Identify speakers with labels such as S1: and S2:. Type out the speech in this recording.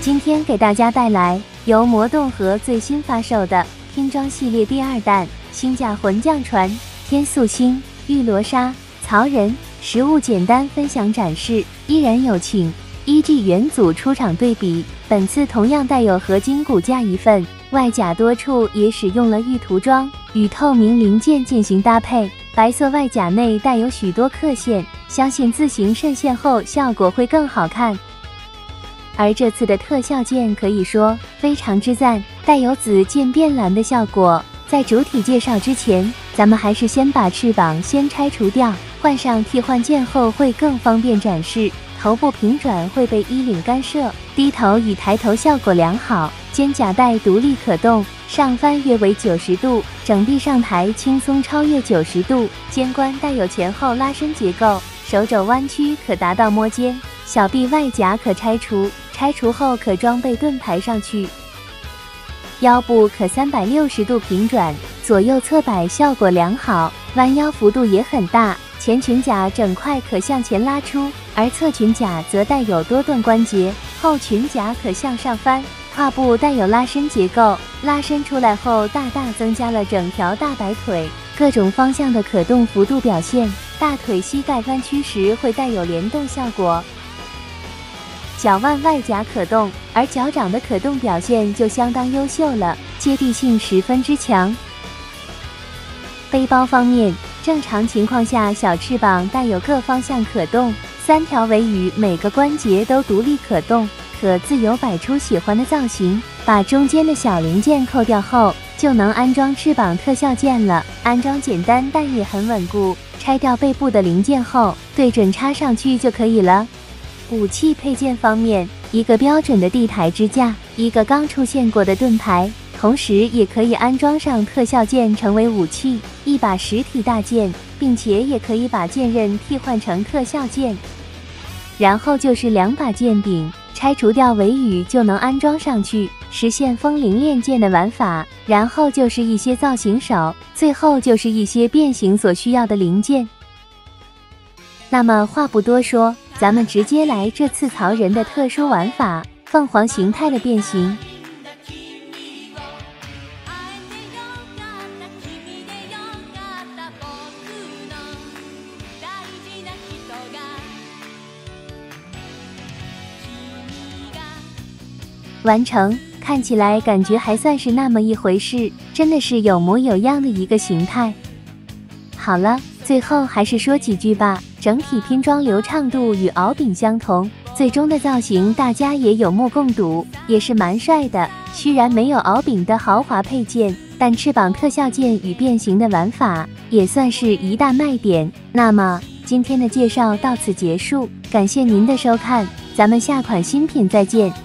S1: 今天给大家带来由魔动盒最新发售的拼装系列第2弹星架魂将船天宿星、玉罗纱、曹仁，实物简单分享展示，依然有请 EG 元祖出场对比。本次同样带有合金骨架一份，外甲多处也使用了玉涂装，与透明零件进行搭配。白色外甲内带有许多刻线，相信自行渗线后效果会更好看。而这次的特效件可以说非常之赞，带有紫渐变蓝的效果。在主体介绍之前，咱们还是先把翅膀先拆除掉，换上替换件后会更方便展示。头部平转会被衣领干涉，低头与抬头效果良好。肩胛带独立可动，上翻约为90度，整臂上抬轻松超越90度。肩关带有前后拉伸结构，手肘弯曲可达到摸肩。小臂外甲可拆除，拆除后可装备盾牌上去。腰部可360度平转，左右侧摆效果良好，弯腰幅度也很大。前裙甲整块可向前拉出，而侧裙甲则带有多段关节，后裙甲可向上翻。胯部带有拉伸结构，拉伸出来后大大增加了整条大白腿，各种方向的可动幅度表现。大腿膝盖弯曲时会带有联动效果。脚腕外甲可动，而脚掌的可动表现就相当优秀了，接地性十分之强。背包方面，正常情况下小翅膀带有各方向可动，3条尾羽每个关节都独立可动，可自由摆出喜欢的造型。把中间的小零件扣掉后，就能安装翅膀特效件了。安装简单但也很稳固，拆掉背部的零件后，对准插上去就可以了。武器配件方面，一个标准的地台支架，一个刚出现过的盾牌，同时也可以安装上特效件成为武器，一把实体大剑，并且也可以把剑刃替换成特效剑。然后就是2把剑柄，拆除掉尾羽就能安装上去，实现风铃链剑的玩法。然后就是一些造型手，最后就是一些变形所需要的零件。那么话不多说，咱们直接来这次曹仁的特殊玩法——凤凰形态的变形。完成，看起来感觉还算是那么一回事，真的是有模有样的一个形态。好了，最后还是说几句吧。整体拼装流畅度与敖丙相同，最终的造型大家也有目共睹，也是蛮帅的。虽然没有敖丙的豪华配件，但翅膀特效件与变形的玩法也算是一大卖点。那么今天的介绍到此结束，感谢您的收看，咱们下款新品再见。